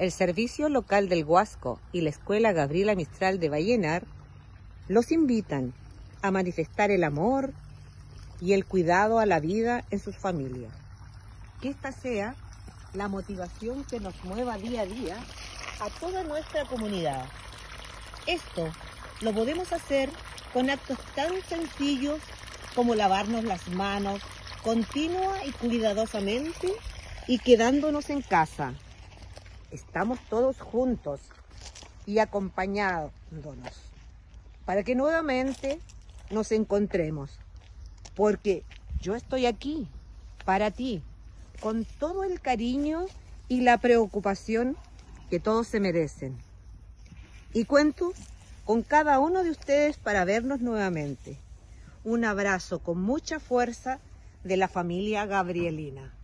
el Servicio Local del Huasco y la Escuela Gabriela Mistral de Vallenar los invitan a manifestar el amor y el cuidado a la vida en sus familias. Que esta sea la motivación que nos mueva día a día a toda nuestra comunidad. Esto lo podemos hacer con actos tan sencillos como lavarnos las manos continua y cuidadosamente y quedándonos en casa. Estamos todos juntos y acompañándonos para que nuevamente nos encontremos, porque yo estoy aquí para ti con todo el cariño y la preocupación que todos se merecen. Y cuento con cada uno de ustedes para vernos nuevamente. Un abrazo con mucha fuerza de la familia Gabrielina.